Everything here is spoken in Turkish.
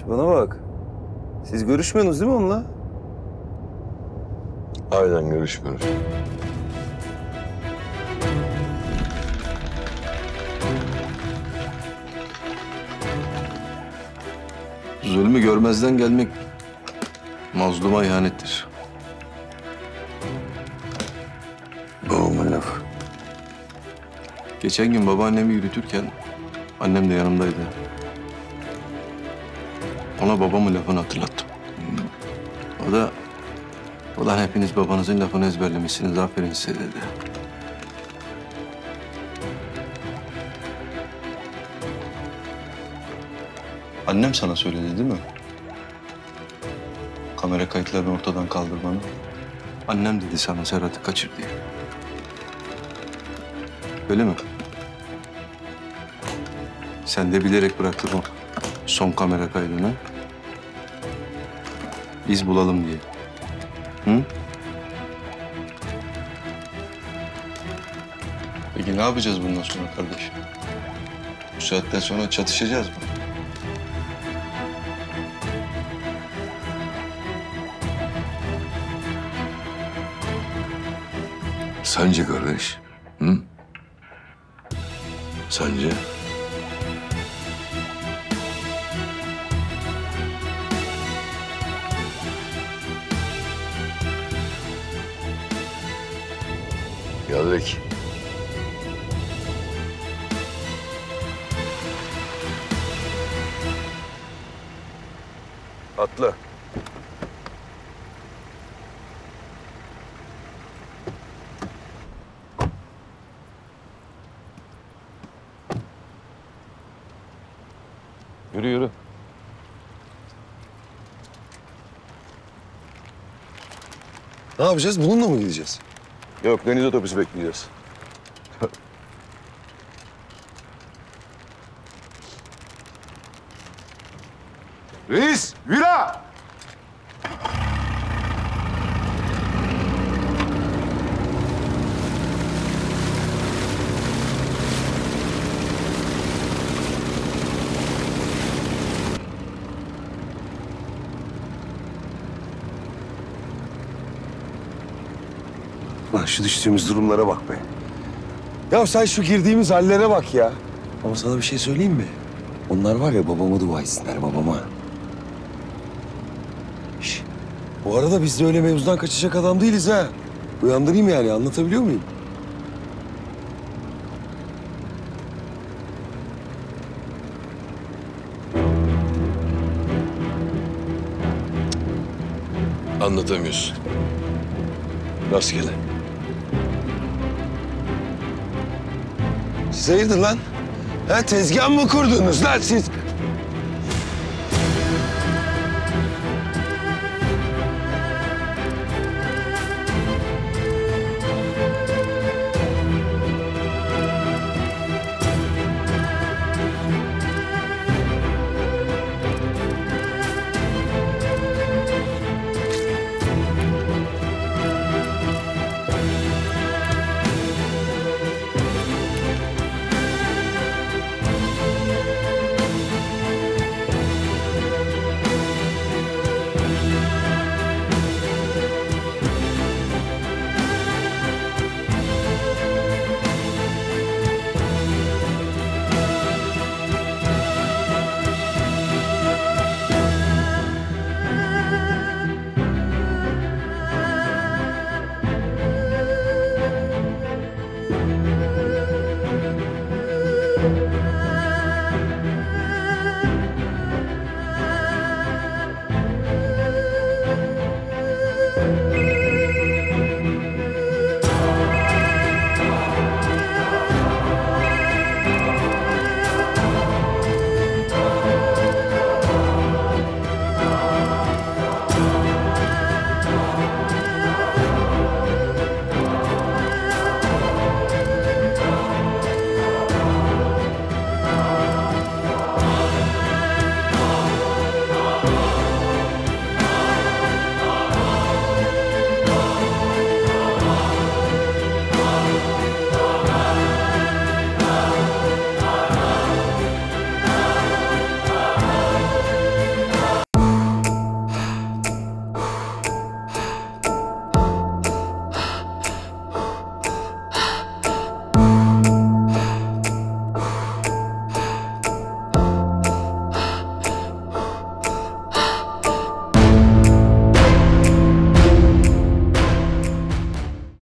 bana bak. Siz görüşmüyorsunuz değil mi onunla? Aynen görüşmüyoruz. Zulmü görmezden gelmek mazluma ihanettir. Babamın lafı. Geçen gün babaannemi yürütürken annem de yanımdaydı. Ona babamın lafını hatırlattım. O da "Ulan hepiniz babanızın lafını ezberlemişsiniz, aferin size" dedi. Annem sana söyledi değil mi? Kamera kayıtlarını ortadan kaldırmanı. Annem dedi sana Serhat'ı kaçır diye. Öyle mi? Sen de bilerek bıraktın o son kamera kaydını. Biz bulalım diye. Hı? Peki ne yapacağız bundan sonra kardeş? Bu saatten sonra çatışacağız mı? Sence kardeş? Hı? Sence? Geldik. Atla. Yürü yürü. Ne yapacağız? Bununla mı gideceğiz? Yok, deniz otobüsü bekleyeceğiz. Reis! Vira! Lan şu düştüğümüz durumlara bak be. Ya sen şu girdiğimiz hallere bak ya. Ama sana bir şey söyleyeyim mi? Onlar var ya babama dua etsinler, babama. Şş, bu arada biz de öyle mevzudan kaçacak adam değiliz ha. Uyandırayım yani, anlatabiliyor muyum? Anlatamıyorsun. Rastgele. Siz hayırdır lan? Ha, tezgah mı kurdunuz lan siz?